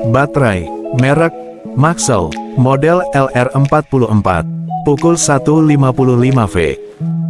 Baterai, merek, Maxell, model LR44, pukul 1.55 V.